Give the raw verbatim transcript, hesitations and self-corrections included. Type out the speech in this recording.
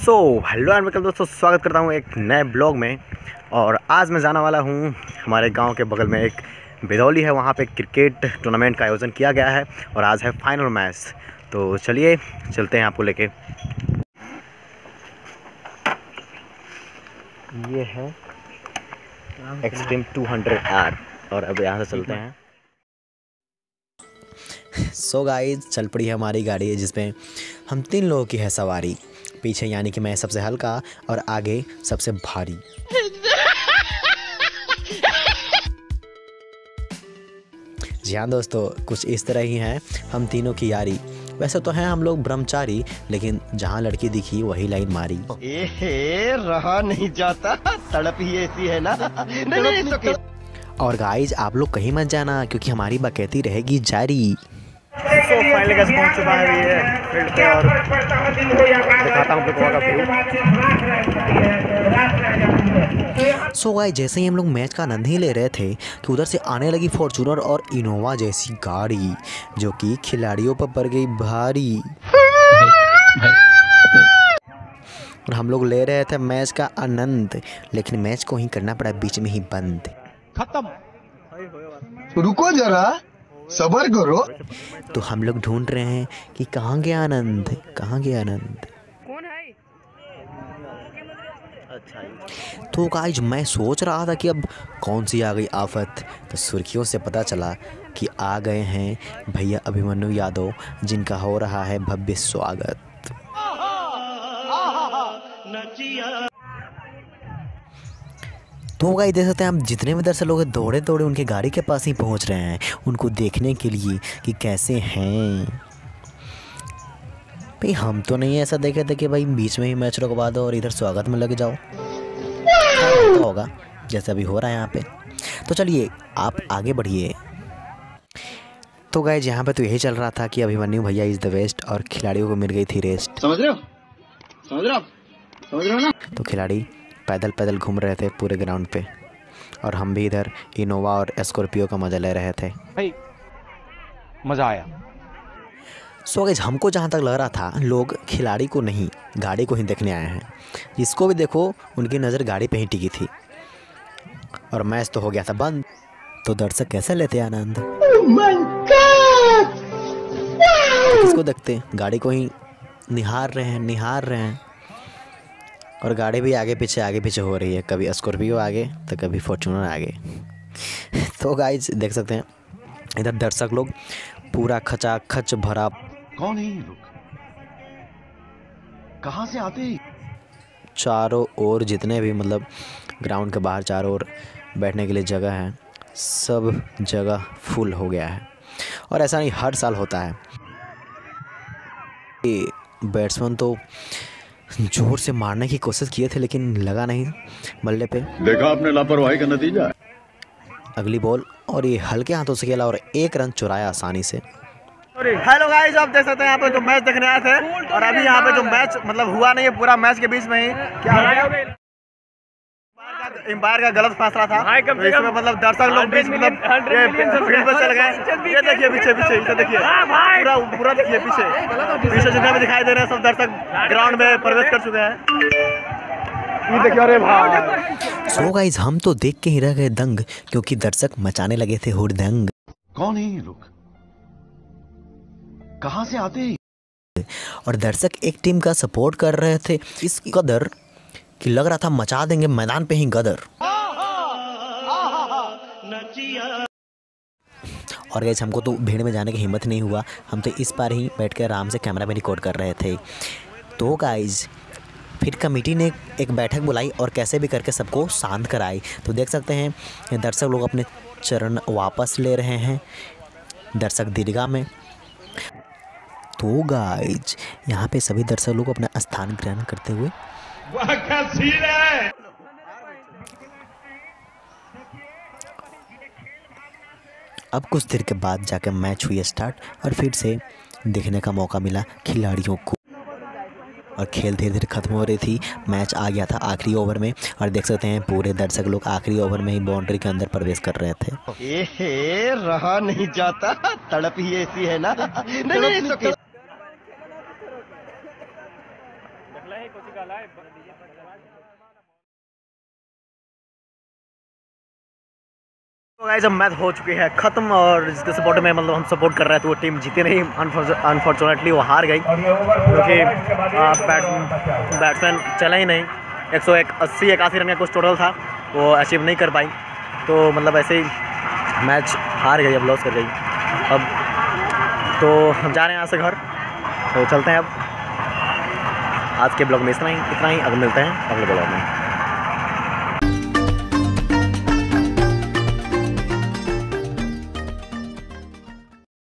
So hello and welcome दोस्तों, स्वागत करता हूँ एक नए ब्लॉग में। और आज मैं जाने वाला हूँ हमारे गांव के बगल में एक बिदौली है, वहाँ पे क्रिकेट टूर्नामेंट का आयोजन किया गया है और आज है फाइनल मैच। तो चलिए चलते हैं आपको लेके। ये है एक्सट्रीम टू हंड्रेड आर और अब यहाँ से चलते हैं। सो गाइस, चल पड़ी है हमारी गाड़ी है जिसमें हम तीन लोगों की है सवारी। पीछे यानी कि मैं सबसे हल्का और आगे सबसे भारी। जी हाँ दोस्तों, कुछ इस तरह ही है हम तीनों की यारी। वैसे तो हैं हम लोग ब्रह्मचारी, लेकिन जहाँ लड़की दिखी वही लाइन मारी। ए रहा नहीं जाता, तड़प ही ऐसी है ना। नहीं, नहीं, तो और गाइज आप लोग कहीं मत जाना क्योंकि हमारी बकैती रहेगी जारी। तो फाइनली गैस पहुंच चुका है ये फील्ड पे और दिखाता हूँ आपको का व्यू। सो गाइस, जैसे ही हम लोग मैच का आनंद ही ले रहे थे कि उधर से आने लगी फॉर्च्यूनर और इनोवा जैसी गाड़ी, जो कि खिलाड़ियों पर पड़ गई भारी। और हम लोग ले रहे थे मैच का आनंद, लेकिन मैच को ही करना पड़ा बीच में ही बंद। खत्म। रुको जरा, सबर करो। तो हम लोग ढूंढ रहे हैं कि कहाँ गया आनंद, कहाँ गया आनंद। कौन है? तो गाइस मैं सोच रहा था कि अब कौन सी आ गई आफत, तो सुर्खियों से पता चला कि आ गए हैं भैया अभिमन्यु यादव, जिनका हो रहा है भव्य स्वागत। तो गाइस देख सकते हैं हम, जितने भी दर्शक लोग दौड़े दौड़े उनके गाड़ी के पास ही पहुंच रहे हैं उनको देखने के लिए कि कैसे हैं। भाई हम तो नहीं ऐसा देखे थे कि भाई बीच में ही मैच रुकवा दो और इधर स्वागत में लग जाओ। तो होगा जैसे अभी हो रहा है यहाँ पे। तो चलिए आप आगे बढ़िए। तो गाइस यहाँ पे तो यही चल रहा था कि अभिमन्यु भैया इज द बेस्ट और खिलाड़ियों को मिल गई थी रेस्ट। समझ रहे हो समझ रहे हो समझ रहे हो ना। तो खिलाड़ी पैदल पैदल घूम रहे थे पूरे ग्राउंड पे और हम भी इधर इनोवा और स्कॉर्पियो का मजा ले रहे थे। भाई मजा आया। सो गाइस हमको जहाँ तक लग रहा था लोग खिलाड़ी को नहीं गाड़ी को ही देखने आए हैं। जिसको भी देखो उनकी नज़र गाड़ी पे ही टिकी थी और मैच तो हो गया था बंद। तो दर्शक कैसे लेते आनंद, तो किसको देखते, गाड़ी को ही निहार रहे हैं निहार रहे हैं। और गाड़ी भी आगे पीछे आगे पीछे हो रही है, कभी स्कॉर्पियो आगे तो कभी फॉर्च्यूनर आगे। तो गाइस देख सकते हैं इधर दर्शक लोग पूरा खचा खच भरा। कौन है ये लोग, कहाँ से आते हैं? चारों ओर जितने भी मतलब ग्राउंड के बाहर चारों ओर बैठने के लिए जगह है, सब जगह फुल हो गया है। और ऐसा नहीं हर साल होता है। बैट्समैन तो जोर से मारने की कोशिश किए थे लेकिन लगा नहीं बल्ले पे। देखा आपने लापरवाही का नतीजा। अगली बॉल और ये हल्के हाथों से खेला और एक रन चुराया आसानी से। हेलो गाइस, आप देख सकते हैं यहाँ पे जो मैच देखने आए थे और अभी यहाँ पे जो मैच मतलब हुआ नहीं है, पूरा मैच के बीच में ही क्या एम्पायर का गलत फैसला था। तो इसमें मतलब दर्शक लोग बीच मतलब फील्ड पर चल गए। ये देखिए पीछे पीछे इसे देखिए, पूरा पूरा देखिए पीछे पीछे जितने भी दिखाई दे रहे हैं सब दर्शक ग्राउंड में प्रवेश कर चुके हैं। ये देखिए, अरे भाई। सो गाइस हम तो देख के ही रह गए दंग, क्योंकि दर्शक मचाने लगे थे हुड़दंग। कौन है ये लोग, कहाँ से आते हैं? और दर्शक एक टीम का सपोर्ट कर रहे थे इस कदर कि लग रहा था मचा देंगे मैदान पे ही गदर। और गाइस हमको तो भीड़ में जाने की हिम्मत नहीं हुआ, हम तो इस बार ही बैठ कर आराम से कैमरा में रिकॉर्ड कर रहे थे। तो गाइस फिर कमेटी ने एक बैठक बुलाई और कैसे भी करके सबको शांत कराई। तो देख सकते हैं दर्शक लोग अपने चरण वापस ले रहे हैं दर्शक दीर्घा में। तो गाइस यहाँ पे सभी दर्शक लोग अपना स्थान ग्रहण करते हुए अब कुछ देर के बाद जाकर मैच हुई स्टार्ट और फिर से देखने का मौका मिला खिलाड़ियों को। और खेल धीरे धीरे खत्म हो रही थी, मैच आ गया था आखिरी ओवर में और देख सकते हैं पूरे दर्शक लोग आखिरी ओवर में ही बाउंड्री के अंदर प्रवेश कर रहे थे। ए रहा नहीं जाता, तड़प ही ऐसी है ना। नहीं, नहीं, तो गाइस अब मैच हो चुकी है ख़त्म और जिसके सपोर्ट में मतलब हम सपोर्ट कर रहे थे तो वो टीम जीते नहीं, अनफॉर्चुनेटली वो हार गई क्योंकि बैट बैट्समैन चला ही नहीं। एक सौ एक अस्सी इक्यासी रन का कुछ टोटल था, वो अचीव नहीं कर पाई, तो मतलब ऐसे ही मैच हार गई, अब लॉस कर गई। अब तो हम जा रहे हैं यहाँ से घर, तो चलते हैं अब। आज के ब्लॉग में इतना ही इतना ही अब मिलते हैं अगले ब्लॉग में।